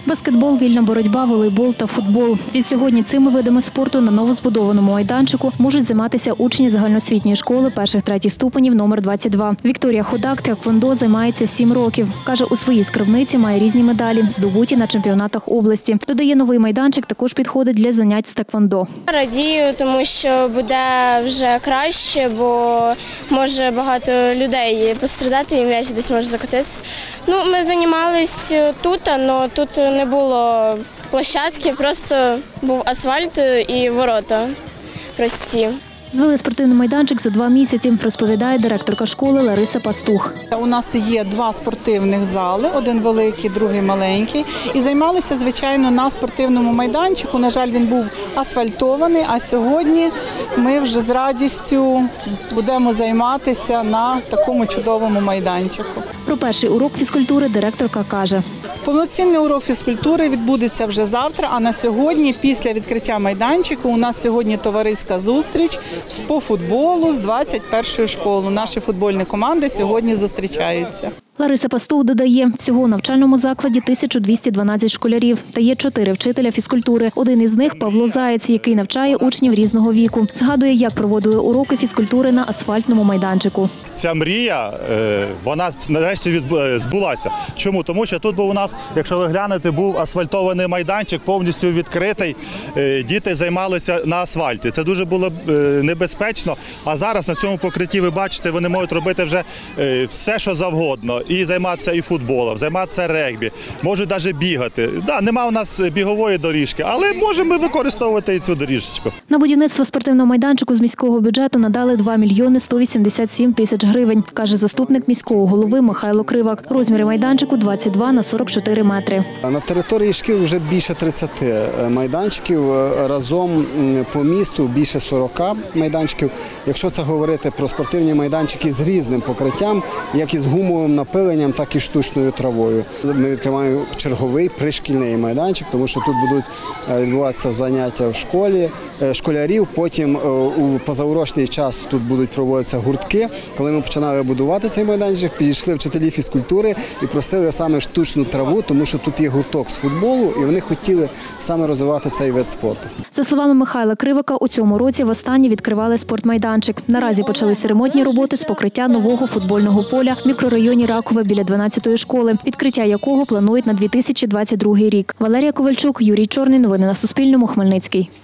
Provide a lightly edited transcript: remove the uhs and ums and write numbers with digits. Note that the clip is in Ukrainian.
Баскетбол, вільна боротьба, волейбол та футбол. Відсьогодні цими видами спорту на новозбудованому майданчику можуть займатися учні загальноосвітньої школи перших-третіх ступенів номер 22. Вікторія Ходак тхеквондо займається 7 років. Каже, у своїй скарбниці має різні медалі, здобуті на чемпіонатах області. Додає, новий майданчик також підходить для занять з тхеквондо. Радію, тому що буде вже краще, бо може багато людей пострадати і м'яч десь може закотитися. Ми займалися тут, але тут не було площадки, просто був асфальт і ворота прості. Звели спортивний майданчик за 2 місяці, розповідає директорка школи Лариса Пастух. У нас є 2 спортивних зали, один великий, другий маленький. І займалися, звичайно, на спортивному майданчику. На жаль, він був асфальтований, а сьогодні ми вже з радістю будемо займатися на такому чудовому майданчику. Про перший урок фізкультури директорка каже. Повноцінний урок фізкультури відбудеться вже завтра, а на сьогодні, після відкриття майданчику, у нас сьогодні товариська зустріч по футболу з 21-ї школи. Наші футбольні команди сьогодні зустрічаються. Лариса Пастух додає, всього у навчальному закладі 1212 школярів та є 4 вчителя фізкультури. Один із них – Павло Заєць, який навчає учнів різного віку. Згадує, як проводили уроки фізкультури на асфальтному майданчику. Ця мрія, вона нарешті збулася. Чому? Тому що тут був у нас, якщо ви глянете, був асфальтований майданчик, повністю відкритий. Діти займалися на асфальті. Це дуже було небезпечно. А зараз на цьому покритті, ви бачите, вони можуть робити вже все, що завгодно. І займатися і футболом, займатися регбі, можуть навіть бігати. Да, нема у нас бігової доріжки, але можемо використовувати і цю доріжечку. На будівництво спортивного майданчику з міського бюджету надали 2 мільйони 187 тисяч гривень, каже заступник міського голови Михайло Кривак. Розміри майданчику 22 на 44 метри. На території шкіл вже більше 30 майданчиків, разом по місту більше 40 майданчиків. Якщо це говорити про спортивні майданчики з різним покриттям, як із гумовим напиленням, так і штучною травою. Ми відкриваємо черговий пришкільний майданчик, тому що тут будуть відбуватися заняття в школі школярів, потім у позаурочний час тут будуть проводитися гуртки. Коли ми починали будувати цей майданчик, підійшли вчителі фізкультури і просили саме штучну траву, тому що тут є гурток з футболу, і вони хотіли саме розвивати цей вид спорту. За словами Михайла Кривака, у цьому році востаннє відкривали спортмайданчик. Наразі почалися ремонтні роботи з покриття нового футбольного поля в мікрорайоні Ракове біля 12-ї школи, відкриття якого планують на 2022 рік. Валерія Ковальчук, Юрій Чорний. Новини на Суспільному. Хмельницький.